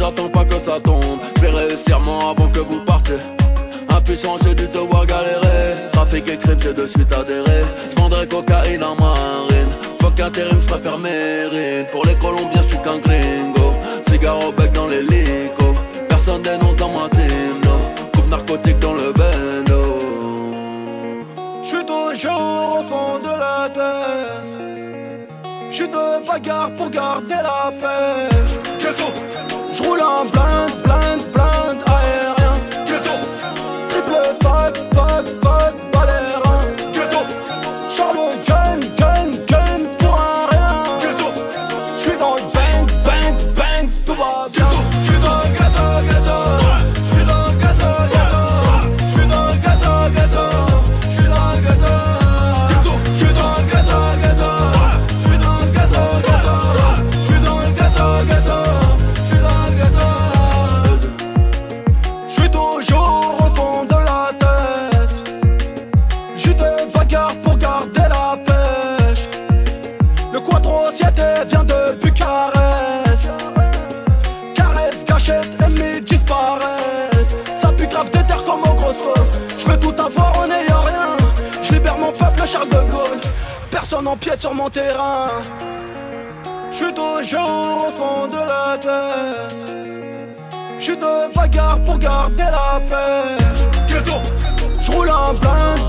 j'attends pas que ça tombe. Je vais réussir moi avant que vous partiez. Impuissant, j'ai dû te voir galérer. Trafic et crime, j'ai de suite adhéré. J'vendrai cocaïne en marine. Fuck intérim, j'préfère Mérine. Pour les Colombiens, j'suis qu'un gringo. Cigare au bec dans l'hélico. Personne dénonce dans ma team, no. Coupe narcotique dans le bendo. J'suis toujours au fond de la tête. J'suis de bagarre pour garder la pêche. Ghetto, J'roule un blind, blind, blind aérien. ghetto, Triple fuck, balérin. ghetto, Charles gun pour un rien. ghetto, J'suis dans le bang, tout va bien. j'suis dans le ghetto, j'suis dans le ghetto, j'suis dans le ghetto, j'suis dans le ghetto, j'suis dans le ghetto, j'suis dans le ghetto, j'suis dans le ghetto, j'suis dans le ghetto. J'suis toujours au fond de la tête. J'suis de bagarre pour garder la pêche. Le quattro siete vient de Bucarest. Caresse, gâchette, ennemis disparaissent. Ça pue grave des terres comme au gros feu. J'veux tout avoir en n'ayant rien. J'libère mon peuple, Charles de Gaulle. Personne empiète sur mon terrain. J'suis toujours au fond de la tête. J'suis de bagarre pour garder la pêche. Ghetto, J'roule un blind,